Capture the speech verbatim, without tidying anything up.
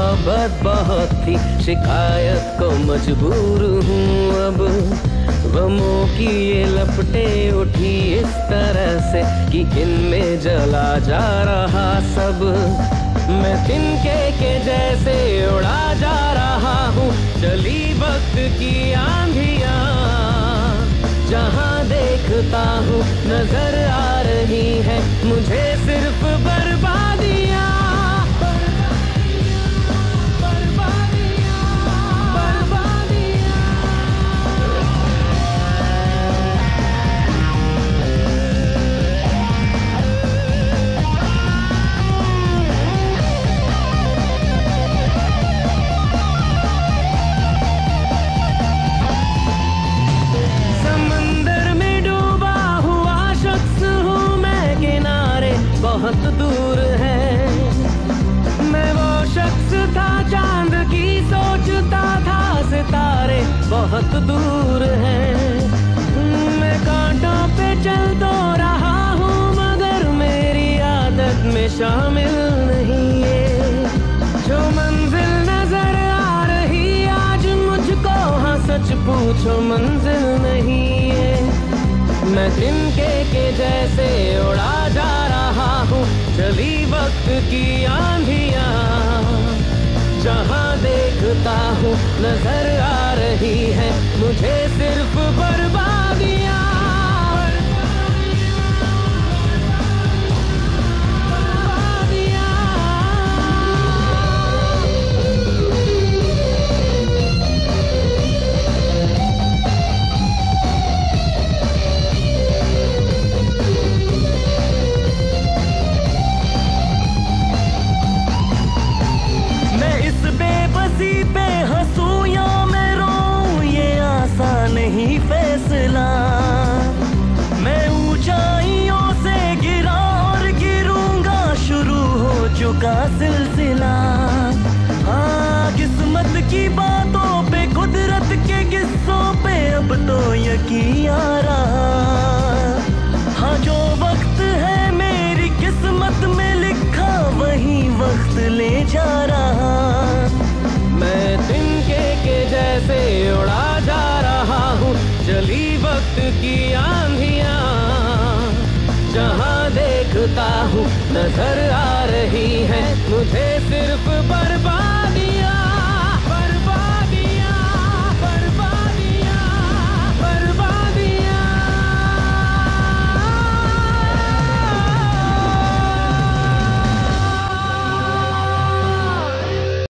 मोहब्बत बहुत थी, शिकायत को मजबूर हूँ अब। गमों की ये लपटे उठी इस तरह से कि इनमें जला जा रहा सब। मैं तिनके के जैसे उड़ा जा रहा हूँ, चली वक्त की आंधियाँ। जहाँ देखता हूँ नजर आ रही है मुझे सिर्फ बर्बादियाँ। बहुत दूर है मैं वो शख्स था, चांद की सोचता था, सितारे बहुत दूर हैं। मैं कांटों पे चल तो रहा हूँ मगर मेरी आदत में शामिल नहीं है। जो मंजिल नजर आ रही आज मुझको, हाँ सच पूछो मंजिल नहीं है। मैं तिनके के जैसे उड़ा जा रहा हूँ, चली वक्त की आंधियाँ। जहाँ देखता हूँ नजर आ रही है मुझे सिर्फ बर्बादियाँ। नहीं फैसला मैं ऊंचाइयों से गिरा और गिरूंगा, शुरू हो चुका सिलसिला। हाँ किस्मत की बातों पे, कुदरत के किस्सों पे अब तो यकीन आ रहा। हाँ जो वक्त है मेरी किस्मत में लिखा वही वक्त ले जा रहा। मैं तिनके के जैसे उड़ा जा रहा हूँ, चली वक्त की आंधियाँ। जहाँ देखता हूँ नजर आ रही है मुझे सिर्फ बर्बाद।